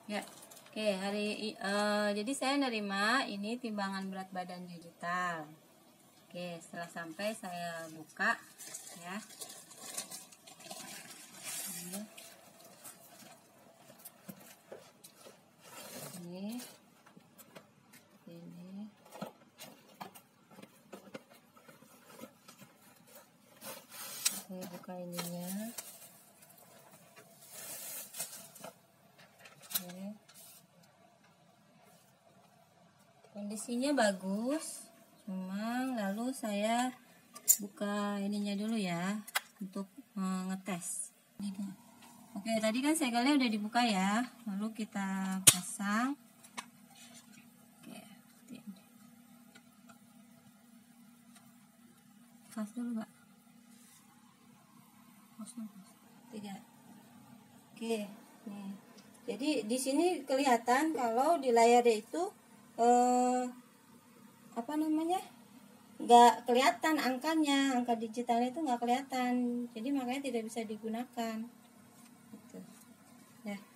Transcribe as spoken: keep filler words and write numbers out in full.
Ya, oke hari uh, jadi saya nerima ini timbangan berat badan digital. Oke, setelah sampai saya buka ya. Ini, ini, ini. Saya buka ininya. Kondisinya bagus, cuma lalu saya buka ininya dulu ya untuk uh, ngetes. Oke, tadi kan segelnya udah dibuka ya, lalu kita pasang. Oke, pas dulu Pak. Tiga. Oke, nih. Jadi di sini kelihatan kalau di layarnya itu eh, apa namanya nggak kelihatan angkanya, angka digitalnya itu nggak kelihatan, jadi makanya tidak bisa digunakan gitu. Nah